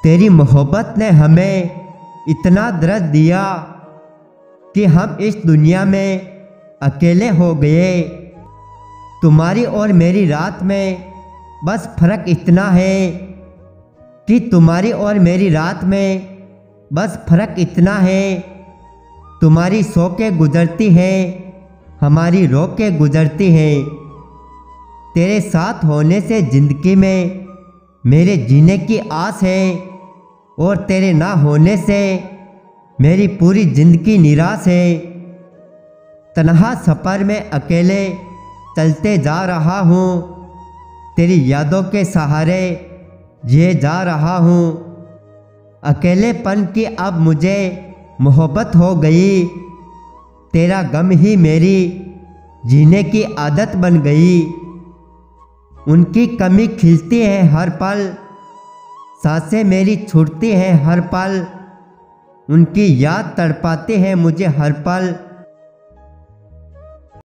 तेरी मोहब्बत ने हमें इतना दर्द दिया कि हम इस दुनिया में अकेले हो गए। तुम्हारी और मेरी रात में बस फ़र्क इतना है कि तुम्हारी और मेरी रात में बस फ़र्क इतना है, तुम्हारी सो के गुजरती है, हमारी रो के गुजरती है। तेरे साथ होने से ज़िंदगी में मेरे जीने की आस है और तेरे ना होने से मेरी पूरी ज़िंदगी निराश है। तन्हा सफ़र में अकेले चलते जा रहा हूँ, तेरी यादों के सहारे जिए जा रहा हूँ। अकेलेपन की अब मुझे मोहब्बत हो गई, तेरा गम ही मेरी जीने की आदत बन गई। उनकी कमी खिलती है हर पल, सांसें मेरी छूटती हैं हर पल, उनकी याद तड़पाती है मुझे हर पल।